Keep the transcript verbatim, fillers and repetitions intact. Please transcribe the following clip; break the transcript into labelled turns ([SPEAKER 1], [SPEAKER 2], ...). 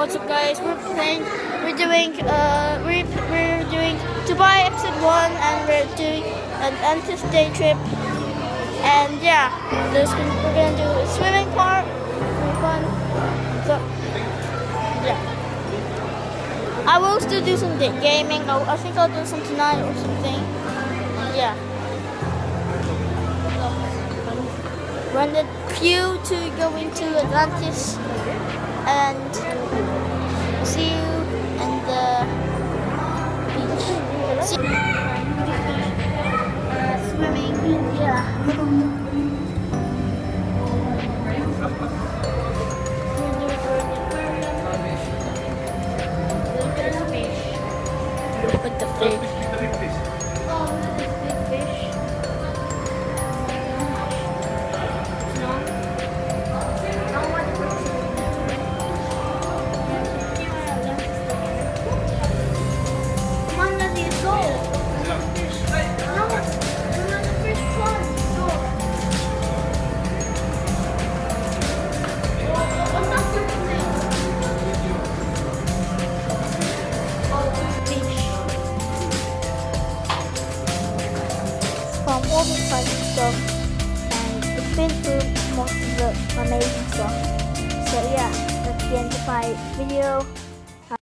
[SPEAKER 1] What's up, guys? We're playing. We're doing. Uh, we're we're doing Dubai episode one, and we're doing an Antis day trip. And yeah, this we're gonna do a swimming part. Really fun. So yeah, I will still do some gaming. I, I think I'll do some tonight or something. Yeah. We're in the queue to go into Atlantis, and see you in the beach. See uh, swimming, yeah. Look at the fish. Oh, look at this big fish. From all the exciting stuff, and it's been through most of the amazing stuff. So yeah, that's the end of my video.